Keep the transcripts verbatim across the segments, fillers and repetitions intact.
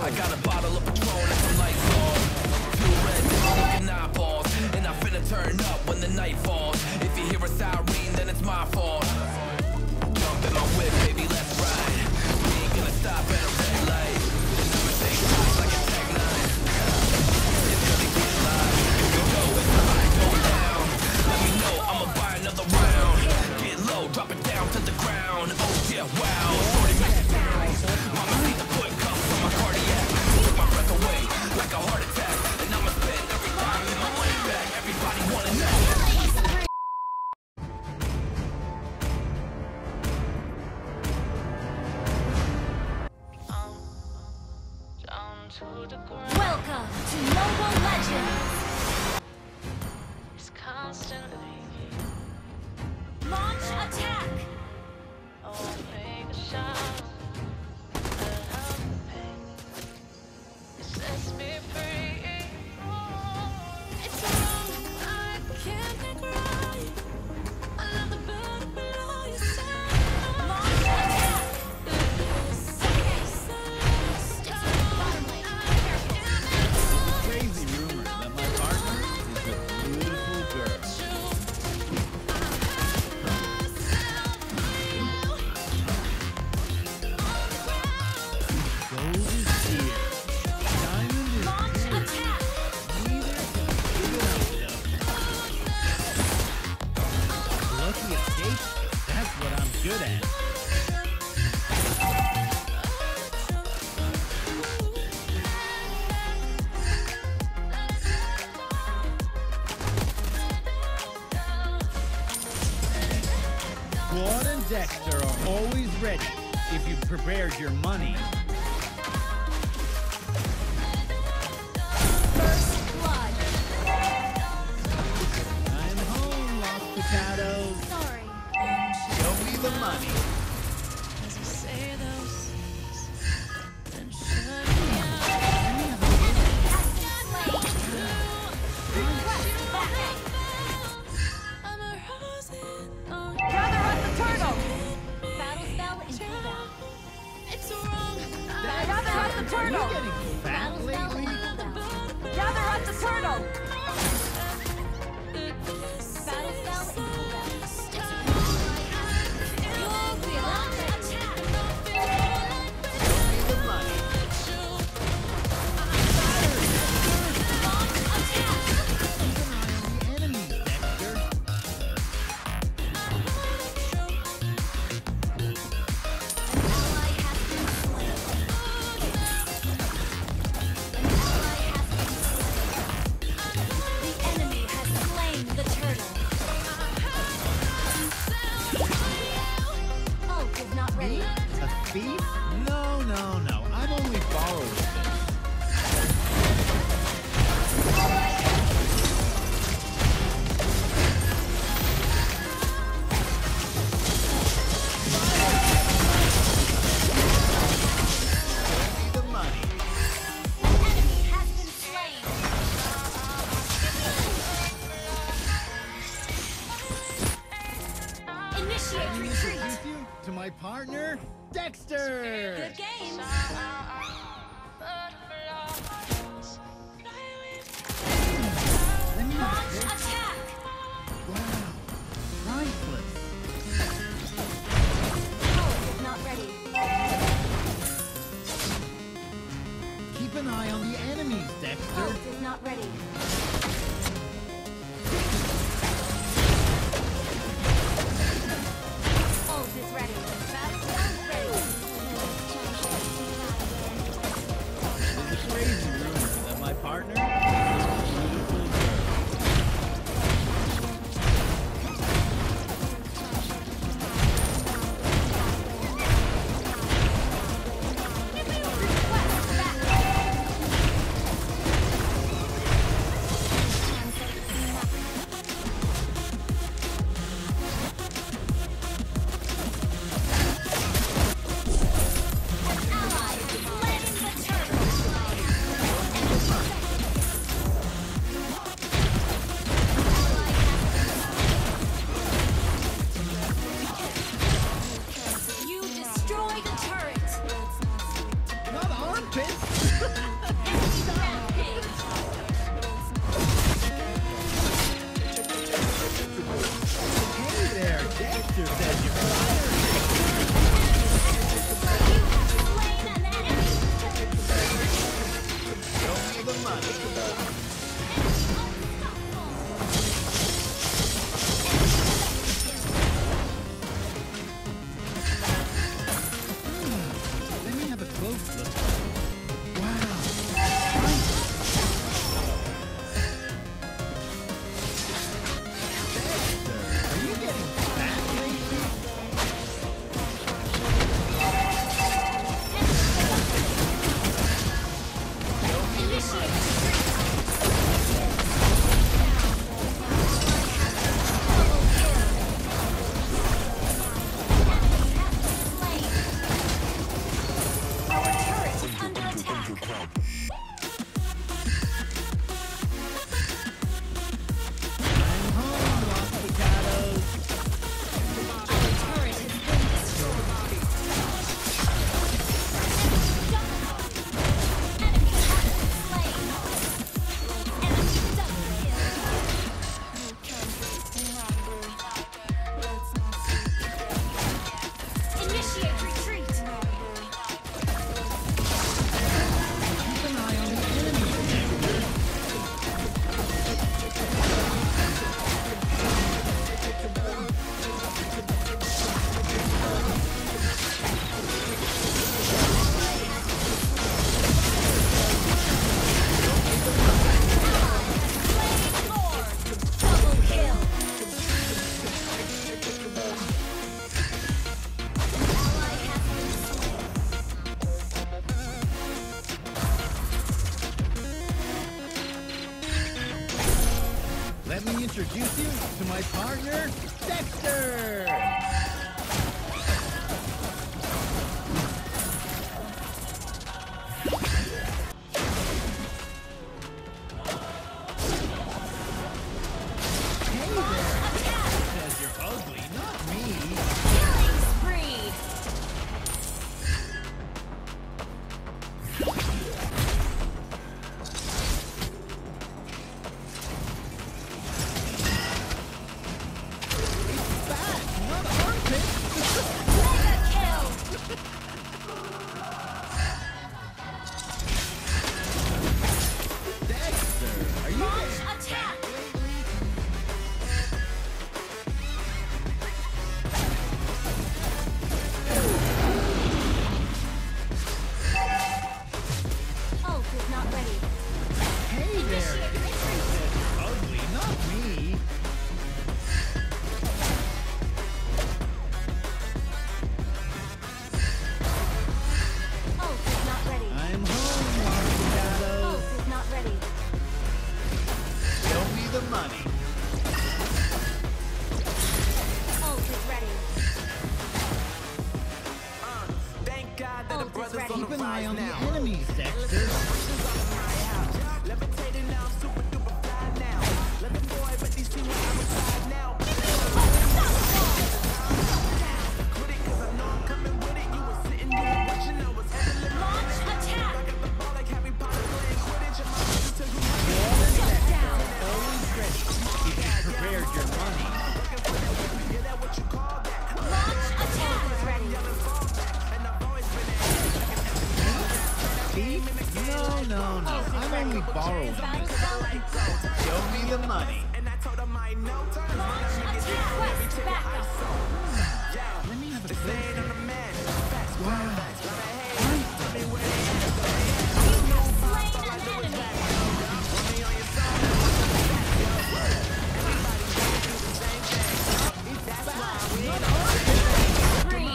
I got a bottle of Patron and some lights on. Two red looking eyeballs, and I'm finna turn up when the night falls. If you hear a siren, then it's my fault. Jump in my whip, baby, let's ride. We ain't gonna stop at a red light. And I'ma take shots like a Tech nine. It's gonna get live. Here we go, it's high, go down. Let me know, I'ma buy another round. Get low, drop it down to the ground. Oh yeah, wow, shorty make it bounce. Mama see the foot cuffs on my cardiac. Took my breath away like a heart attack. And I'ma spend every dime in my money back. Everybody wanna know. Welcome to Mobile Legends! It's constantly Launch attack! oh, take a shot. Let out the pain. It sets me free. It's wrong, I can't make right. I love the bird below your side. Launch attack! Crazy rumor that my partner is a beautiful girl. Gold is here. Diamond is Launch here. attack! Neither can figure it out. Lucky escape? That's what I'm good at. Claude and Dexter are always ready if you've prepared your money. First blood! I'm home, Los Picados. Sorry. Show me the money. As I say those things, then shut me out. Request backup! I'm a rose on Gather up the turtle! Battle spell in cooldown. it's wrong. Gather up the Are you turtle! getting fat Battle spell lately? in cooldown. Gather up the turtle! Battle spell in cooldown. You'll be launch attack! Show me the money. Launch attack! Keep an eye on the enemies, Dexter. Ally has been slain. An ally has been slain. The enemy has slain the turtle. Ult is not ready. Me? A thief? No, no, no. I'm only borrowing this. Show me the money. An enemy has been slain. Initiate retreat. Introduce you to my partner, Dexter. Good game. Let me Launch pick. attack. Wow, priceless. Ult is not ready. Keep an eye on the enemies, Dexter. Ult is not ready. Ult is ready. Battle spell ready. There's a crazy rumor that my partner is a beautiful girl. Request backup. Are you getting fat lately? Our turret is under attack. I'm home, Los Picados. Our turret has been destroyed. Enemy has been slain. Enemy double kill. Initiate retreat. Keep an eye on the enemy, Dexter. Double kill. Ally has been slain. Let me introduce you to my partner, Dexter! Hey there! Says you're ugly, not me. Killing spree. Fat, not armpit! Mega kill. Dexter, are you Launch getting attack. Ult is not ready. Hey there! Initiate retreat. Says you're ugly, not me. Ult is not ready. I'm home, Los Picados. Ult is not ready. Show me the money. Ult is ready. Thank God that the Ult is brothers ready. on Keep the an eye rise on the now. enemies, Dexter. Levitating now, super duper fly now. Let the boy, but these two I'm inside now. Quit it, cause I know I'm coming with it. You were sitting there watching, I was handling my Launch attack. I got the ball like Harry Potter playing Quidditch. And my sister took me Shut down. Always ready. If you prepared your money. yeah, that what you call that. Launch attack is ready. And I've always been Thief? No, no, no. I'm only borrowing this. Show me the money. and I told him I know. Launch attack. Request backup. Let me have a Staying closer. on the man. Wow. You have slain an enemy. Spree.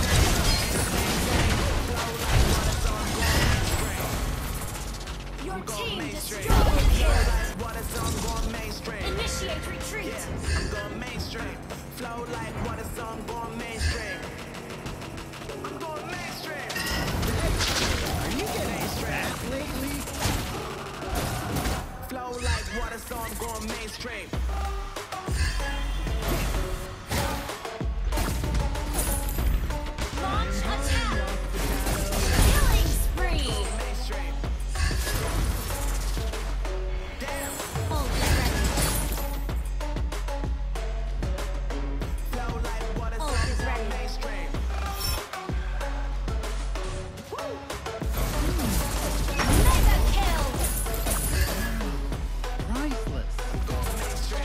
Your team destroyed the kill. Water, so I'm going mainstream. Initiate retreat. I'm going mainstream. Flow like water, so I'm going mainstream. I'm going mainstream. Are you getting fat lately? Flow like water, so I'm going mainstream. Launch attack. Killing spree. Mainstream. Damn. Ult is ready. Flow like water, so Ult I'm is going ready. mainstream. Mega kill. Priceless. Mainstream.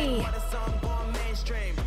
Hey! What a song going mainstream.